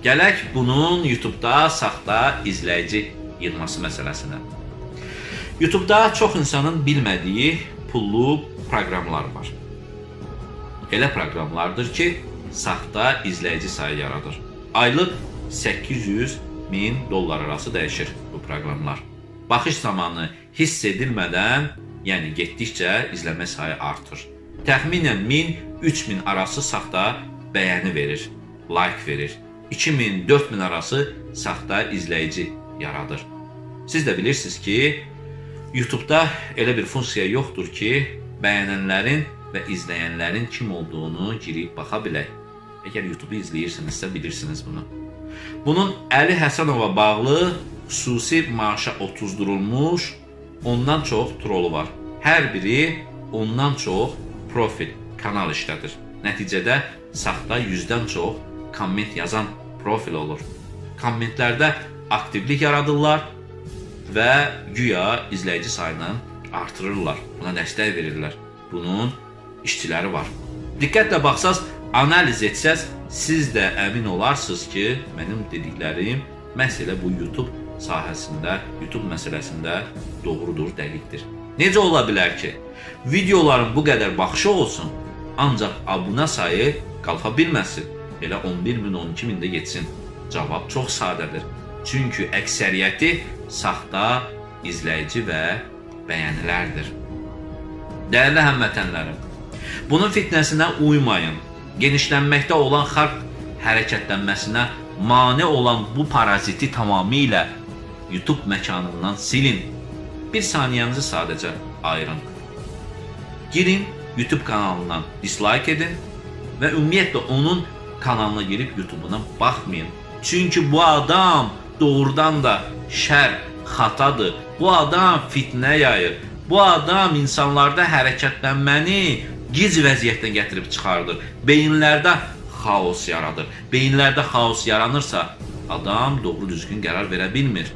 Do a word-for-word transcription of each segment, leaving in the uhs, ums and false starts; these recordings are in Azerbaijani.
Gələk bunun YouTube-da saxta izləyici yığması məsələsinə. YouTube-da çox insanın bilmədiyi pullu proqramlar var. Elə proqramlardır ki, saxta izləyici sayı yaradır. Aylıq səkkiz yüz min dollar arası dəyişir bu proqramlar. Baxış zamanı hiss edilmədən, yəni getdikcə izləmə sayı artır. Təxminən min üç min arası saxta bəyəni verir, like verir. iki min dörd min arası saxta izləyici yaradır. Siz də bilirsiniz ki, YouTube-da elə bir funksiya yoxdur ki, bəyənənlərin və izləyənlərin kim olduğunu girib baxa bilək. Əgər YouTube-u izləyirsinizsə, bilirsiniz bunu. Bunun Əli Həsənova bağlı xüsusi maaşa otuzdurulmuş ondan çox trolu var. Hər biri ondan çox profil, kanal işlədir. Nəticədə saxta yüzdən çox komment yazan profil olur. Kommentlərdə aktivlik yaradırlar və güya izləyici sayını artırırlar. Buna dəstək verirlər. Bunun işçiləri var. Diqqətlə baxsaz, analiz etsəz, siz də əmin olarsınız ki, mənim dediklərim məhz elə bu YouTube sahəsində, YouTube məsələsində doğrudur, dəqiqdir. Necə ola bilər ki, videoların bu qədər baxışı olsun, ancaq abunə sayı qalxa bilməsin, elə on bir min, on iki min də geçsin? Cavab çox sadədir. Çünki əksəriyyəti saxta izləyici və bəyənilərdir. Dəyərli həmvətənlərim, bunun fitnəsinə uymayın. Genişlənməkdə olan xalq hərəkətlənməsinə mane olan bu paraziti tamamilə YouTube məkanından silin. Bir saniyənizi sadəcə ayırın. Girin YouTube kanalından dislike edin və ümumiyyətlə onun kanalına girib YouTube-una baxmayın. Çünki bu adam doğrudan da şər, xatadır. Bu adam fitnə yayır. Bu adam insanlarda hərəkətlənməni gic vəziyyətdən gətirib çıxardır. Beyinlərdə xaos yaradır. Beyinlərdə xaos yaranırsa, adam doğru düzgün qərar verə bilmir.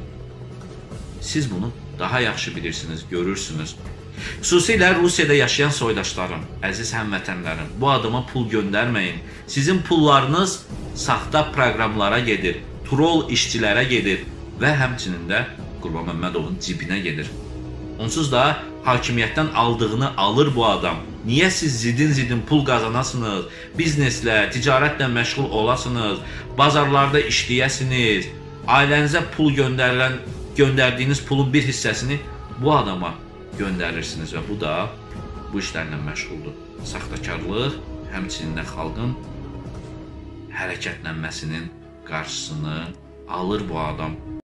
Siz bunu daha yaxşı bilirsiniz, görürsünüz. Xüsusilə Rusiyada yaşayan soydaşlarım, əziz həmvətənlərim, bu adama pul göndərməyin. Sizin pullarınız saxta proqramlara gedir, troll işçilərə gedir və həmçinin də Qurban Məmmədovun cibinə gedir. Onsuz da hakimiyyətdən aldığını alır bu adam. Niyə siz zidin-zidin pul qazanasınız, bizneslə, ticarətlə məşğul olasınız, bazarlarda işləyəsiniz, ailənizə pul göndərilən, göndərdiyiniz pulun bir hissəsini bu adama göndərirsiniz və bu da bu işlərlə məşğuldur. Saxtakarlıq həmçinin də xalqın hərəkətlənməsinin qarşısını alır bu adam.